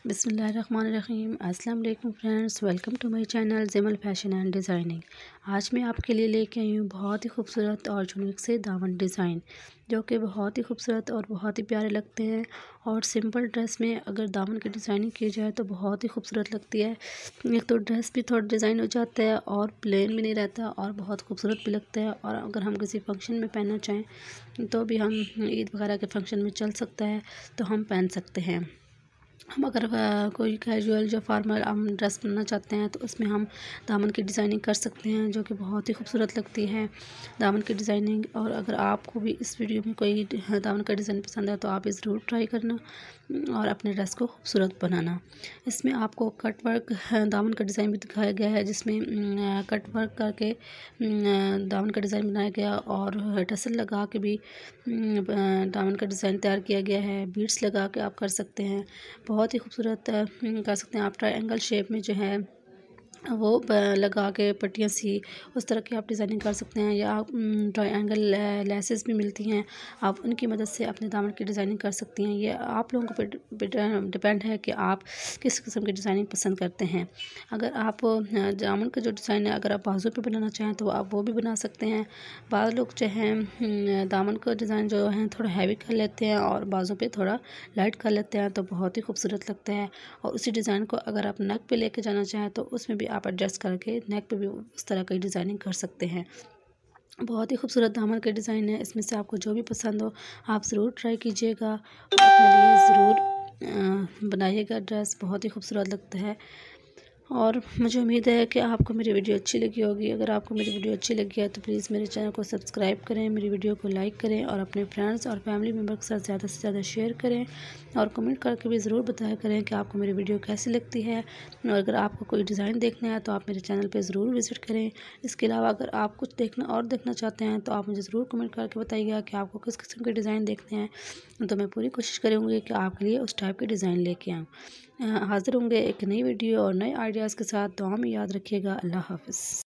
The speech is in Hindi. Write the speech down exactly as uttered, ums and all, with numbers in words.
बिस्मिल्लाहिर्रहमानिर्रहीम। अस्सलाम वालेकुम friends, welcome to my channel Jimal fashion and designing. आज मैं आपके लिए लेके आई हूँ बहुत ही खूबसूरत और यूनिक से दामन डिज़ाइन, जो कि बहुत ही खूबसूरत और बहुत ही प्यारे लगते हैं। और सिंपल ड्रेस में अगर दामन की डिज़ाइनिंग की जाए तो बहुत ही खूबसूरत लगती है। एक तो ड्रेस भी थोड़ा डिज़ाइन हो जाता है और प्लेन भी नहीं रहता और बहुत खूबसूरत भी लगता है। और अगर हम किसी फंक्शन में पहनना चाहें तो भी हम ईद वगैरह के फंक्शन में चल सकता है तो हम पहन सकते हैं। हम अगर कोई कैजुअल जो फॉर्मल हम ड्रेस बनना चाहते हैं तो उसमें हम दामन की डिज़ाइनिंग कर सकते हैं, जो कि बहुत ही खूबसूरत लगती है दामन की डिज़ाइनिंग। और अगर आपको भी इस वीडियो में कोई दामन का डिज़ाइन पसंद है तो आप ये ज़रूर ट्राई करना और अपने ड्रेस को खूबसूरत बनाना। इसमें आपको कट वर्क दामन का डिज़ाइन भी दिखाया गया है, जिसमें कट वर्क करके दामन का डिज़ाइन बनाया गया और टसल लगा के भी दामन का डिज़ाइन तैयार किया गया है। बीड्स लगा के आप कर सकते हैं, बहुत ही खूबसूरत कर सकते हैं। आप ट्रायंगल शेप में जो है वो लगा के पट्टियाँ सी उस तरह की आप डिज़ाइनिंग कर सकते हैं, या ट्रायंगल लेसेस भी मिलती हैं, आप उनकी मदद से अपने दामन की डिज़ाइनिंग कर सकती हैं। ये आप लोगों को डिपेंड है कि आप किस किस्म की डिज़ाइनिंग पसंद करते हैं। अगर आप दामन का जो डिज़ाइन है अगर आप बाजू पे बनाना चाहें तो आप वो भी बना सकते हैं। बाद लोग जो हैं दामन का डिज़ाइन जो है थोड़ा हैवी कर लेते हैं और बाजू पे थोड़ा लाइट कर लेते हैं, तो बहुत ही खूबसूरत लगता है। और उसी डिज़ाइन को अगर आप नेक पे लेके जाना चाहें तो उसमें भी आप एडजस्ट करके नेक पे भी उस तरह की डिज़ाइनिंग कर सकते हैं। बहुत ही खूबसूरत दामन के डिज़ाइन है, इसमें से आपको जो भी पसंद हो आप ज़रूर ट्राई कीजिएगा और अपने लिए ज़रूर बनाइएगा। ड्रेस बहुत ही खूबसूरत लगता है और मुझे उम्मीद है कि आपको मेरी वीडियो अच्छी लगी होगी। अगर आपको मेरी वीडियो अच्छी लगी है तो प्लीज़ मेरे चैनल को सब्सक्राइब करें, मेरी वीडियो को लाइक करें और अपने फ्रेंड्स और फैमिली मेम्बर के साथ ज़्यादा से ज़्यादा शेयर करें। और कमेंट करके भी ज़रूर बताया करें कि आपको मेरी वीडियो कैसी लगती है। और अगर आपको कोई डिज़ाइन देखना है तो आप मेरे चैनल पर ज़रूर विज़िट करें। इसके अलावा अगर आप कुछ देखना और देखना चाहते हैं तो आप मुझे ज़रूर कमेंट करके बताइएगा कि आपको किस किस्म के डिज़ाइन देखने हैं, तो मैं पूरी कोशिश करूँगी कि आपके लिए उस टाइप के डिज़ाइन लेके आऊँ। हाज़िर होंगे एक नई वीडियो और नए आइडियाज़ के साथ। दुआ में याद रखिएगा। अल्लाह हाफ़िज़।